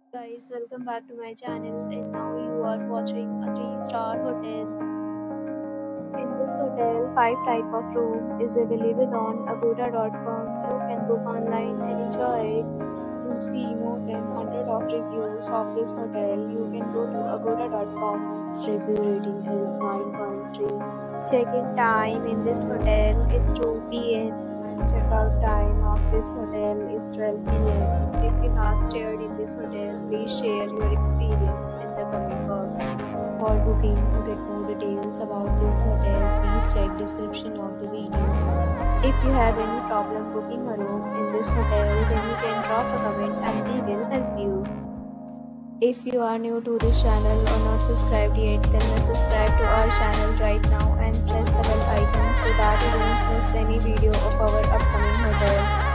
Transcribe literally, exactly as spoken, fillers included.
Guys, welcome back to my channel, and now you are watching a three star hotel. In this hotel, five type of room is available on agoda dot com. You can book online and enjoy it. To see more than one hundred of reviews of this hotel, you can go to agoda dot com. Its review rating is nine point three. Check-in time in this hotel is two p m and check-out time of this hotel is twelve p m. If you have stayed in this hotel, please share your experience in the comment box. For booking to get more details about this hotel, please check description of the video. If you have any problem booking a room in this hotel, then you can drop a comment and we will help you. If you are new to this channel or not subscribed yet, then subscribe to our channel right now and press the bell icon so that you don't miss any video of our upcoming hotel.